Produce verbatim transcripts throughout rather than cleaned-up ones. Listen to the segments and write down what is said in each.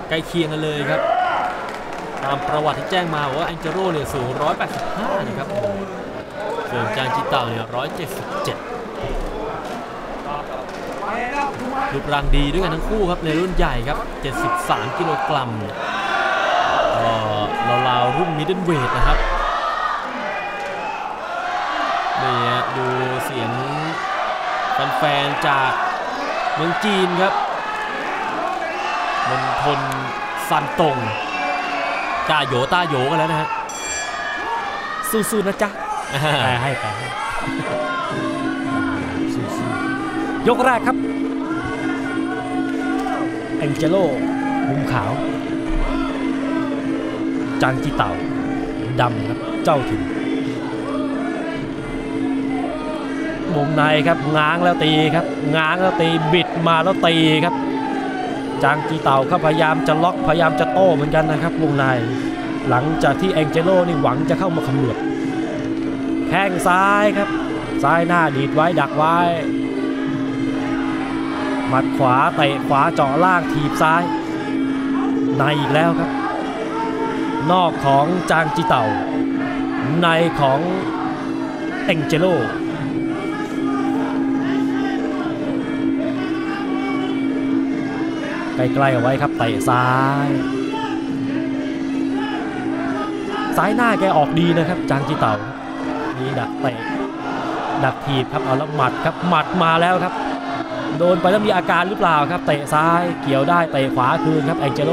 ใกล้เคียงกันเลยครับตามประวัติที่แจ้งมาว่าแองเจโร่เนี่ยสูงหนึ่งร้อยแปดสิบห้านะครับส่วนจางจิเต่าเนี่ยหนึ่งร้อยเจ็ดสิบเจ็ดรูปร่างดีด้วยกันทั้งคู่ครับในรุ่นใหญ่ครับเจ็ดสิบสามกิโลกรัมก็ราวๆรุ่นมิดเดิลเวทนะครับนี่ดูเสียงแฟนๆจากเมืองจีนครับมณฑลซันตงต้าโหยต้าโหยกันแล้วนะฮะสู้ๆนะจ๊ะให้ไปยกแรกครับแองเจโลมุมขาวจางจิเต่าดำครับเจ้าถิ่นวงในครับง้างแล้วตีครับง้างแล้วตีบิดมาแล้วตีครับจางจีเต่าก็พยายามจะล็อกพยายามจะโต้เหมือนกันนะครับวงในหลังจากที่แองเจโลนี่หวังจะเข้ามาเขมือบแข้งซ้ายครับซ้ายหน้าดีดไว้ดักไว้หมัดขวาเตะขวาเจาะล่างถีบซ้ายในอีกแล้วครับนอกของจางจีเต่าในของแองเจโลใกล้ๆเอาไว้ครับเตะซ้ายซ้ายหน้าแกออกดีนะครับจางจีเต่ามีดักเตะดักถีบครับเอาแล้วหมัดครับหมัดมาแล้วครับโดนไปแล้วมีอาการหรือเปล่าครับเตะซ้ายเกี่ยวได้เตะขวาคืนครับแองเจโล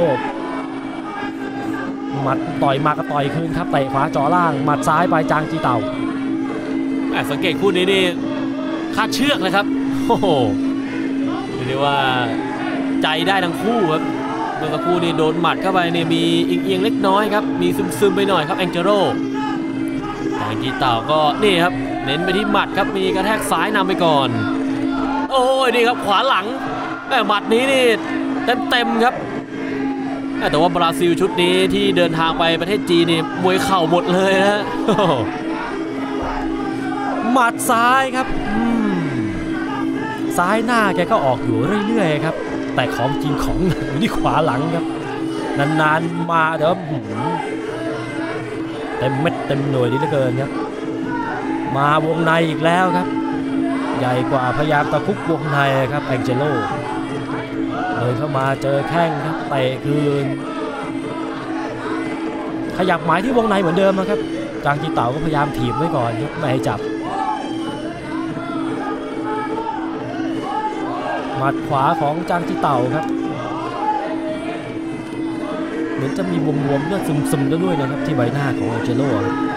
หมัดต่อยมาก็ต่อยคืนครับเตะขวาจ่อล่างหมัดซ้ายไปจางจีเต่าสังเกตคู่นี้นี่คาดเชือกเลยครับโอ้โหเรียกว่าใจได้ทั้งคู่ครับเมื่อสักครู่นี่โดนหมัดเข้าไปเนี่ยมีเอียงๆเล็กน้อยครับมีซึมๆไปหน่อยครับแองเจโลจางจีเต่าก็นี่ครับเน้นไปที่หมัดครับมีกระแทกซ้ายนำไปก่อนโอ้ยนี่ครับขวาหลังแต่หมัดนี้นี่เต็มๆครับแต่ว่าบราซิลชุดนี้ที่เดินทางไปประเทศจีนนี่มวยเข่าหมดเลยนะหมัดซ้ายครับซ้ายหน้าแกก็ออกอยู่เรื่อยๆครับแต่ของจริงของหนักอยู่ที่ขวาหลังครับนานๆมาเดี๋ยวเต็มเม็ดเต็มหน่วยดีเหลือเกินครับมาวงในอีกแล้วครับใหญ่กว่าพยายามตะคุบวงในครับแองเจโลเลยเข้ามาเจอแข้งครับเตะคืนขยับหมายที่วงในเหมือนเดิมนะครับจางจีเต่าก็พยายามถีบไว้ก่อนครับไม่ให้จับหมัดขวาของจางจีเต่าครับเหมือนจะมีบวมๆเลือดซึมๆด้วยนะครับที่ใบหน้าของแองเจโล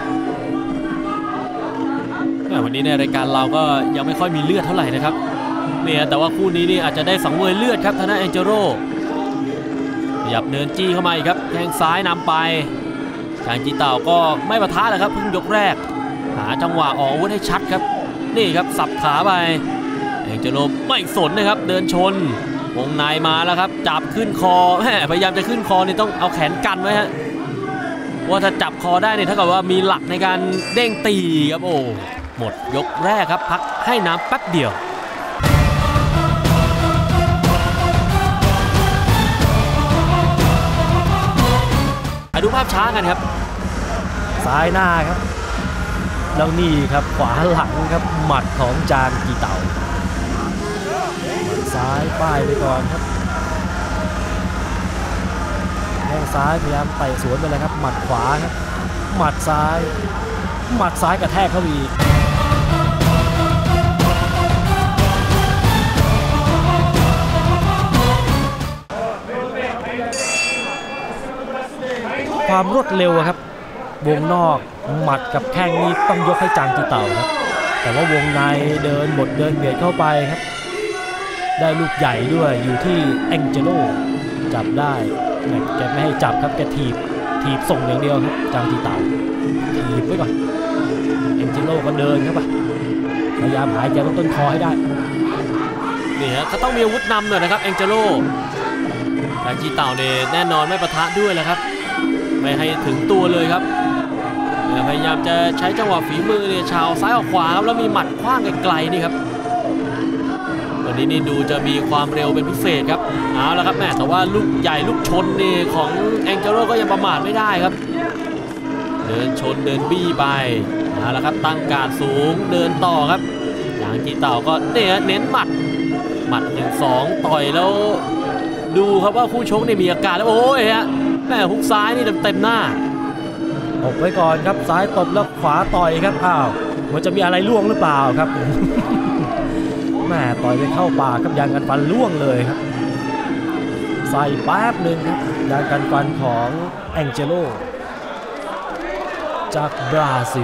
วันนี้ในรายการเราก็ยังไม่ค่อยมีเลือดเท่าไหร่นะครับเนี่ยแต่ว่าคู่นี้นี่อาจจะได้สังเวยเลือดครับทางด้านแองเจโลขยับเดินจี้เข้ามาอีกครับแข้งซ้ายนำไปจางจีเต่าก็ไม่ปะทะแล้วครับเพิ่งยกแรกหาจังหวะออกอาวุธให้ชัดครับนี่ครับสับขาไปแองเจโลไม่สนนะครับเดินชนวงในมาแล้วครับจับขึ้นคอแหมพยายามจะขึ้นคอนี่ต้องเอาแขนกันไว้ฮะว่าถ้าจับคอได้เนี่ยเท่ากับว่ามีหลักในการเด้งตีครับโอ้หมดยกแรกครับพักให้น้ำแป๊บเดียวดูภาพช้ากันครับซ้ายหน้าครับแล้วนี่ครับขวาหลังครับหมัดของจางจีเต่าหมัดซ้ายป้ายไปก่อนครับแข้งซ้ายพยายามเตะสวนไปเลยครับหมัดขวาครับหมัดซ้ายหมัดซ้ายกระแทกเข้าอีกความรวดเร็วครับวงนอกหมัดกับแข้งนี้ต้องยกให้จางจีเต่าครับแต่ว่าวงในเดินบดเดินเบียดเข้าไปครับได้ลูกใหญ่ด้วยอยู่ที่แองเจโลจับได้แกไม่ให้จับครับแกถีบถีบส่งอย่างเดียวครับจางจีเต่าถีบไว้ก่อนแองเจโลก็เดินเข้าไปพยายามหายใจลดต้นคอให้ได้นี่ฮะเขาต้องมีอาวุธนำหน่อยนะครับแองเจโลจางจีเต่าเนี่ยแน่นอนไม่ปะทะด้วยแหละครับไม่ให้ถึงตัวเลยครับพยายามจะใช้จังหวะฝีมือเนี่ยชาวซ้ายออกขวาครับแล้วมีหมัดคว้างไกลๆนี่ครับวันนี้นี่ดูจะมีความเร็วเป็นพิเศษครับเอาละครับแม่แต่ว่าลูกใหญ่ลูกชนนี่ของแองเจโร่ก็ยังประมาทไม่ได้ครับเดินชนเดินบี้ไปเอาละครับตั้งการสูงเดินต่อครับอย่างจีเต่าก็เนี่ยเน้นหมัดหมัดหนึ่งสองต่อยแล้วดูครับว่าคู่ชกนี่มีอาการแล้วโอ้ยฮะแม่ฮุกซ้ายนี่เต็มๆหน้าตบไว้ก่อนครับซ้ายตบแล้วขวาต่อยครับอ้าวมันจะมีอะไรล่วงหรือเปล่าครับ แม่ต่อยไปเข้าปากครับยางกันฟันล่วงเลยครับใส่แป๊บหนึ่งครับยางกันฟันของแองเจโลจากบราซิล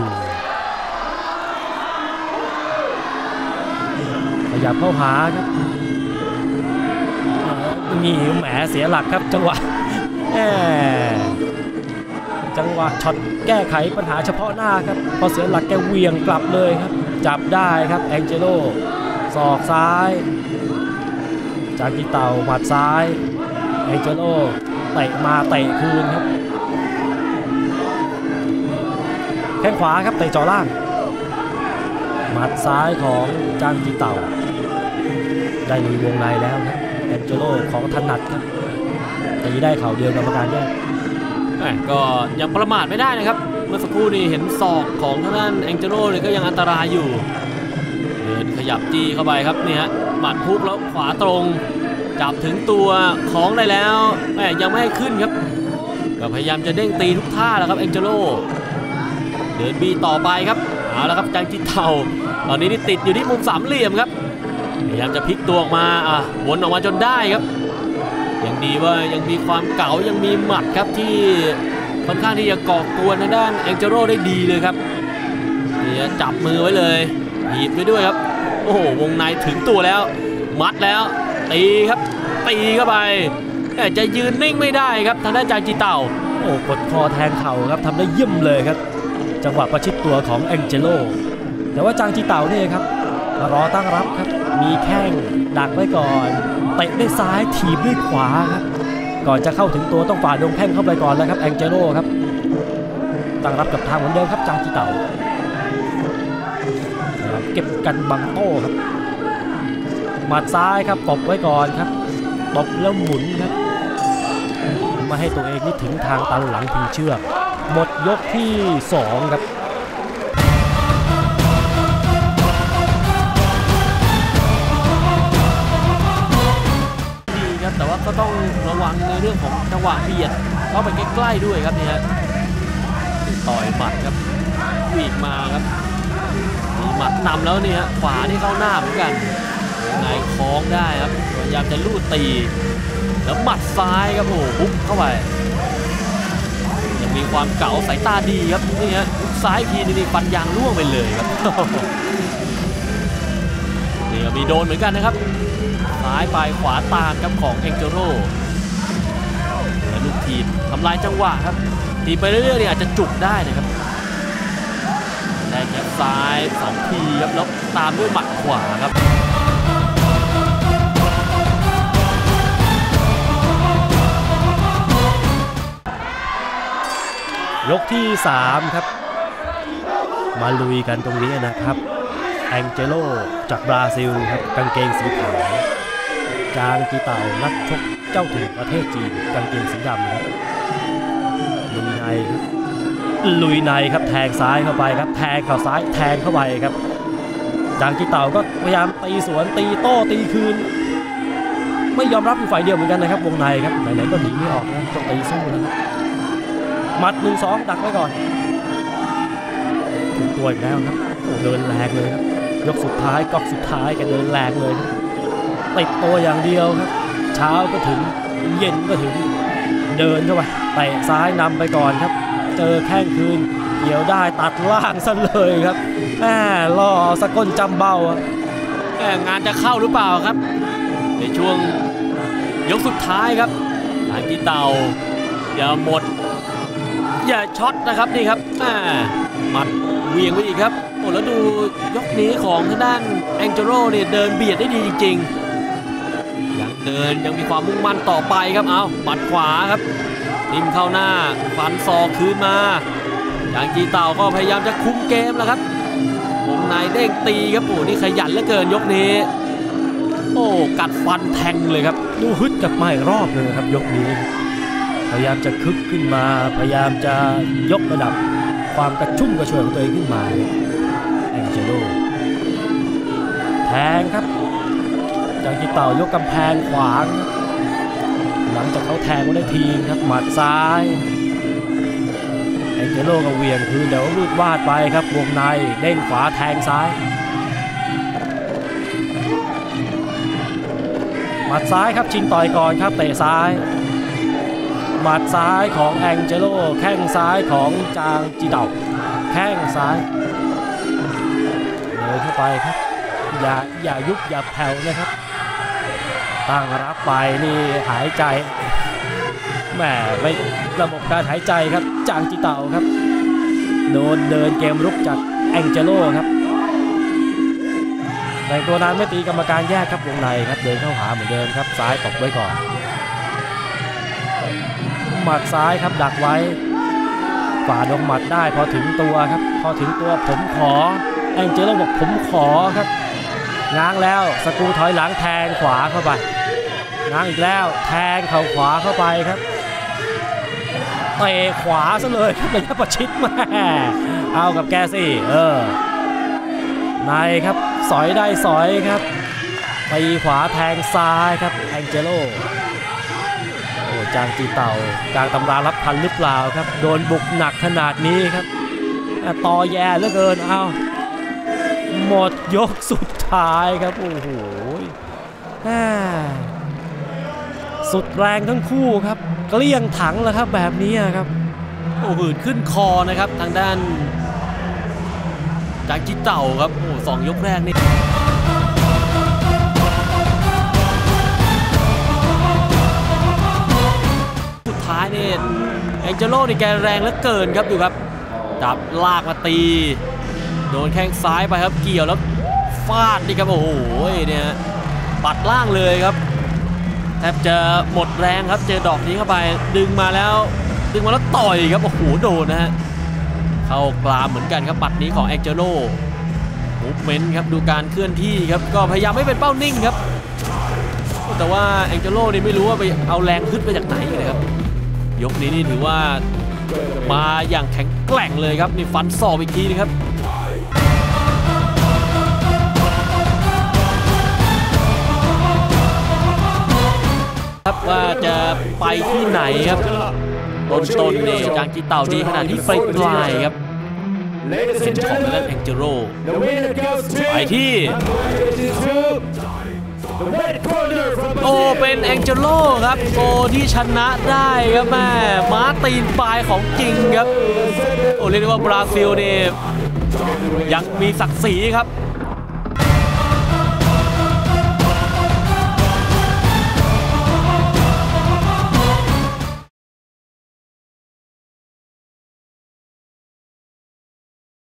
ขยับเข้าหาครับนี่แหมเสียหลักครับจังหวะแหมจังหวะช็อตแก้ไขปัญหาเฉพาะหน้าครับพอเสียหลักแกเวียงกลับเลยครับจับได้ครับแองเจโลศอกซ้ายจากกีเต่าหมัดซ้ายแองเจโลเตะมาเตะคืนครับแข้งขวาครับเตะจ่อล่างหมัดซ้ายของจางกีเต่าได้ลุยวงในแล้วครับแองเจโลของถนัดครับตีได้เข่าเดียวกรรมการแยกก็ยังประมาทไม่ได้นะครับเมื่อสักครู่นี้เห็นศอกของทางด้านแองเจโร่เลยก็ยังอันตรายอยู่เดินขยับจี้เข้าไปครับนี่ฮะหมัดฮุกแล้วขวาตรงจับถึงตัวของได้แล้วแม่ยังไม่ให้ขึ้นครับก็พยายามจะเด้งตีทุกท่าแล้วครับแองเจโร่เดินบีต่อไปครับเอาละครับจางจีเต่าตอนนี้นี่ติดอยู่ที่มุมสามเหลี่ยมครับพยายามจะพลิกตัวออกมาอ่ะวนออกมาจนได้ครับยังดีว่ายังมีความเก๋ายังมีหมัดครับที่ค่อนข้างที่จะก่อกวนทางด้านแองเจโร่ได้ดีเลยครับนี่จับมือไว้เลยหีบไปด้วยครับโอ้โหวงในถึงตัวแล้วมัดแล้วตีครับตีเข้าไปแต่จะยืนนิ่งไม่ได้ครับทางด้านจางจีเต่าโอ้กดคอแทงเข่าครับทำได้เยี่ยมเลยครับจังหวะประชิดตัวของแองเจโร่แต่ว่าจางจีเต่านี่ครับรอตั้งรับครับมีแข้งดักไว้ก่อนเตะด้วยซ้ายถีบด้วยขวาครับก่อนจะเข้าถึงตัวต้องฝ่าดงแข้งเข้าไปก่อนแล้วครับแองเจโร่ครับตั้งรับกับทางเหมือนเดิมครับจางจีเต่าเก็บกันบังโต้ครับหมัดซ้ายครับตบไว้ก่อนครับตบแล้วหมุนครับมาให้ตัวเองนี่ถึงทางตันหลังพิงเชือกหมดยกที่สองครับแต่ว่าก็ต้องระวังในเรื่องของจังหวะเบียดเข้าไปใกล้ๆด้วยครับนี่ฮะต่อยหมัดครับวิ่งมาครับมีหมัดนำแล้วนี่ฮะขวานี่เข้าหน้าเหมือนกันนายคล้องได้ครับพยายามจะลู่ตีแล้วหมัดซ้ายครับโอ้โหปุ๊บเข้าไปยังมีความเก๋าสายตาดีครับนี่ฮะซ้ายทีนี่ฟันยางล่วงไปเลยครับนี่ก็มีโดนเหมือนกันนะครับซ้ายไปขวาตามครับของแองเจโร่และลูกทีมทำลายจังหวะครับทีไปเรื่อยๆเนี่ยอาจจะจุกได้นะครับได้แข้งซ้ายสองทีครับแล้วตามด้วยหมัดขวาครับยกที่สามครับมาลุยกันตรงนี้นะครับแองเจโร่จากบราซิลครับกางเกงสีขาวจางจีเต่านักชกเจ้าถิ่นประเทศจีนกางเกงสีดำครับลุยในครับลุยในครับแทงซ้ายเข้าไปครับแทงเข่าซ้ายแทงเข้าไปครับจางจีเต่าก็พยายามตีสวนตีโต้ตีคืนไม่ยอมรับอยู่ฝ่ายเดียวเหมือนกันนะครับวงในครับไหนๆก็หนีไม่ออกนะต้องตีสู้นะครับหมัดหนึ่งสองดักไว้ก่อนถึงตัวอีกแล้วครับโอ้เดินแรงเลยครับยกสุดท้ายก๊อกสุดท้ายแกเดินแรงเลยติดตัวอย่างเดียวครับเช้าก็ถึงเย็นก็ถึงเดินเข้าไปเตะซ้ายนำไปก่อนครับเจอแข้งคืนเกี่ยวได้ตัดล่างซะเลยครับแหมล่อสะก้นจำเบ้าแหมงานจะเข้าหรือเปล่าครับในช่วงยกสุดท้ายครับจางจีเต่าอย่าหมดอย่าช็อตนะครับนี่ครับแหมหมัดเวียงไปอีกครับโอ้แล้วดูยกนี้ของทางด้านแองเจโร่เนี่ยเดินเบียดได้ดีจริงๆยังเดินยังมีความมุ่งมั่นต่อไปครับเอาหมัดขวาครับทิ่มเข้าหน้าฟันศอกคืนมาจางจีเต่าก็พยายามจะคุมเกมแล้วครับวงในเด้งตีครับโอ้นี่ขยันเหลือเกินยกนี้โอ้กัดฟันแทงเลยครับดูฮึดกลับมาอีกรอบเลยครับยกนี้พยายามจะคึกขึ้นมาพยายามจะยกระดับความกระชุ่มกระชวยของตัวเองขึ้นมาแองเจโลแทงครับจางจิเต่ายกกำแพงขวางหลังจากเขาแทงก็ได้ทีครับหมัดซ้ายแองเจโลก็เหวี่ยงคืนเดี๋ยวรูดวาดไปครับวงในเด้งขวาแทงซ้ายหมัดซ้ายครับชิงต่อยก่อนครับเตะซ้ายหมัดซ้ายของแองเจโลแข้งซ้ายของจางจีเต่าแข้งซ้ายเดินเข้าไปครับอย่าอย่ายุบอย่าแผ่วนะครับตั้งรับไปนี่หายใจแหมไม่ระบบการหายใจครับจางจีเต่าครับโดนเดินเกมรุกจากแองเจโลครับแต่ตัวนานไม่ตีกรรมการแยกครับวงในครับเดินเข้าหาเหมือนเดิมครับซ้ายตบไว้ก่อนหมัดซ้ายครับดักไว้ฝ่าดงหมัดได้พอถึงตัวครับพอถึงตัวผมขอแองเจโลบอกผมขอครับง้างแล้วสกรูถอยหลังแทงขวาเข้าไปง้างอีกแล้วแทงเข่าขวาเข้าไปครับเตะขวาซะเลยครับระยะประชิดแม่เอากับแกสิเออในครับสอยได้สอยครับตีขวาแทงซ้ายครับแองเจโลโอ้จางจีเต่ากลางตำรารับทันหรือเปล่าครับโดนบุกหนักขนาดนี้ครับต่อแย่เหลือเกินเอาหมดยกสุดท้ายครับโอ้โหสุดแรงทั้งคู่ครับเกลี้ยงถังแล้วครับแบบนี้ครับโอ้หืดขึ้นคอนะครับทางด้านจางจีเต่าครับโอ้สองยกแรกนี่สุดท้ายนี่แองเจโลนี่แกแรงเหลือเกินครับดูครับจับลากมาตีโดนแข้งซ้ายไปครับเกี่ยวแล้วฟาดนี่ครับโอ้โหเนี่ยปัดล่างเลยครับแทบจะหมดแรงครับเจอดอกนี้เข้าไปดึงมาแล้วดึงมาแล้วต่อยครับโอ้โหโดนนะฮะเข้ากลามเหมือนกันครับปัดนี้ของแองเจโลมูฟเมนต์ครับดูการเคลื่อนที่ครับก็พยายามไม่เป็นเป้านิ่งครับแต่ว่าแองเจโลนี่ไม่รู้ว่าไปเอาแรงขึ้นมาจากไหนเลยครับยกนี้นี่ถือว่ามาอย่างแข็งแกร่งเลยครับนี่ฟันศอกอีกทีนึงครับครับว่าจะไปที่ไหนครับต้นต้นนี่จางจีเต่าดีขนาดที่ไปไกลครับเส้นของและแองเจโลไปที่โอ้เป็นแองเจโลครับโอ้ที่ชนะได้ครับแม่ม้าตีนปลายของจริงครับโอ้เรียกได้ว่าบราซิลนี่ยังมีศักดิ์ศรีครับ